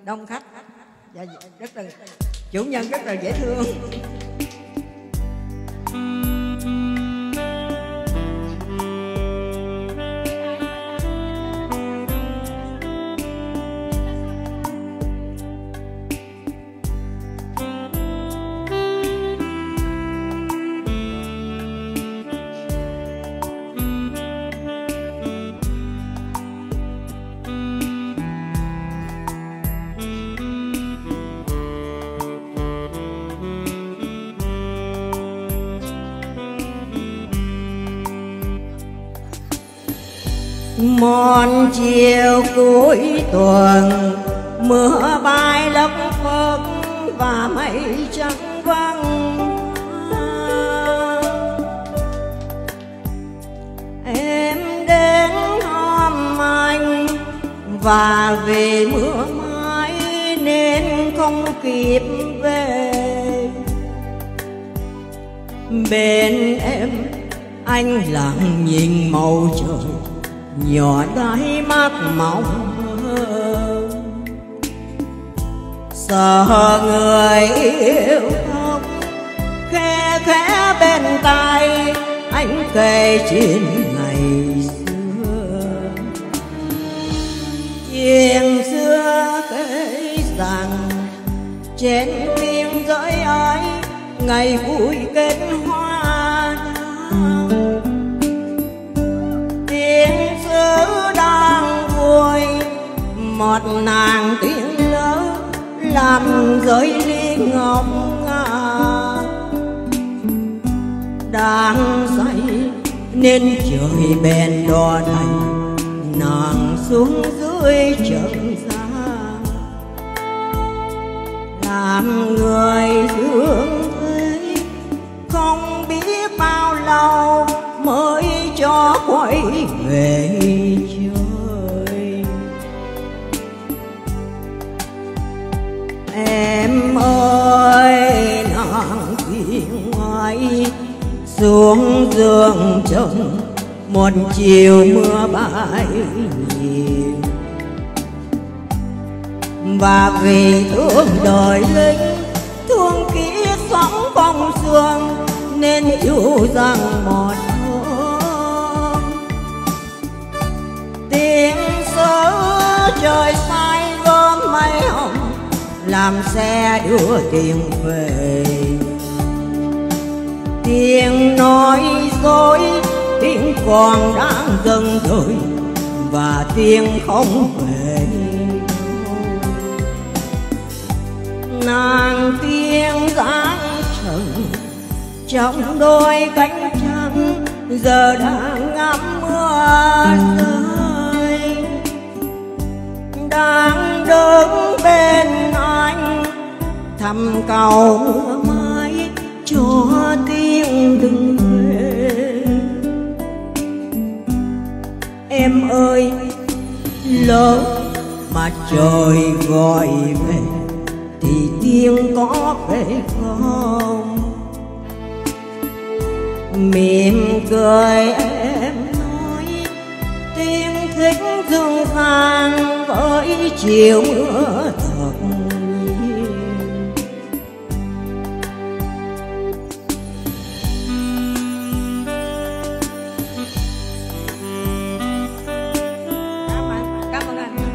đông khách và rất là chủ nhân rất là dễ thương. Một chiều cuối tuần mưa bay lất phất và mây trắng vắng, em đến thăm anh và vì mưa mãi nên không kịp về. Bên em anh lặng nhìn màu trời nhỏ đáy mắt mong mơ, sợ người yêu không khe khẽ bên tai anh kể chuyện ngày xưa. Chuyện xưa kể rằng trên biên giới ấy ngày vui kết hoa đào, tiếng xứ đang vui một nàng tiếng lớn làm rơi ly ngọc ngà. Đang say nên trời bèn đò thành nàng xuống dưới trần gian, làm người thương thấy không biết bao lâu mới cho quay về trời. Em ơi nàng tiếng ai xuống giường trông một chiều mưa bay nhiều, và vì thương đời lính thương kỹ sống bóng sương nên yêu rằng một hôm tiếng sớ trời say gom mây hồng làm xe đưa tiền về. Tiếng nói dối tiếng còn đang dâng đời và tiếng không về. Nàng tiếng dáng trần trong đôi cánh trắng giờ đang ngắm mưa rơi, đang đứng bên anh thầm cầu mưa mãi cho tiếng đừng về. Em ơi lỡ mà trời gọi về thì tiếng có về không? Mỉm cười em nói tiếng thích dương vang với chiều mưa thật nhiều. Cảm ơn anh.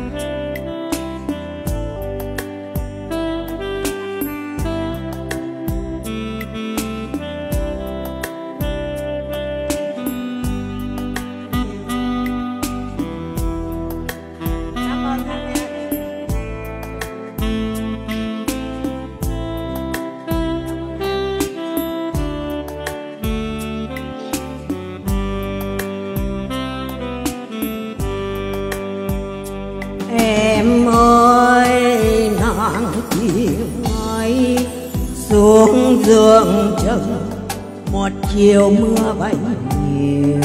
Em ơi nàng tiếng nói xuống giường trần một chiều mưa bay nhiều,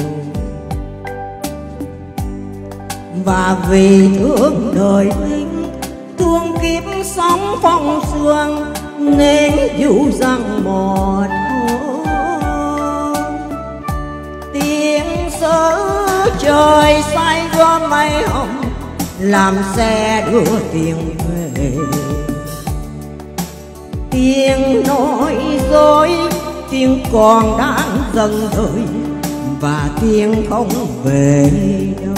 và vì thương đời lính thương kiếp sống phong sương nên dù rằng một hôm tiếng sớ trời say gom mây hồng làm xe đưa tiền về. Tiếng nói dối, tiếng còn đang dần đời, và tiếng không về đâu.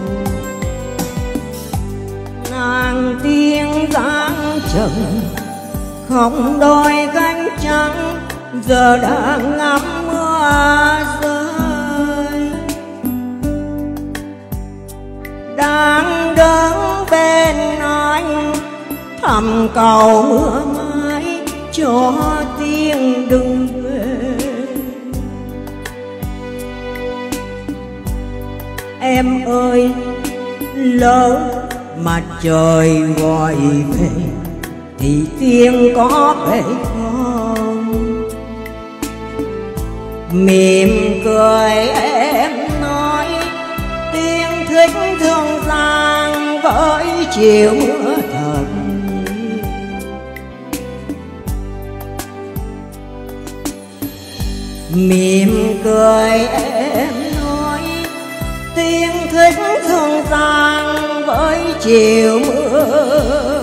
Nàng tiếng dáng trần không đôi cánh trắng, giờ đang ngắm mưa rơi. Đang đứng bên anh thầm cầu mưa mãi cho tiếng đừng về. Em ơi, lỡ mà trời gọi về thì tiếng có về không? Mỉm cười em nói tiếng thích thương giang với chiều mưa thật. Mỉm cười em nói tiếng thích thương giang với chiều mưa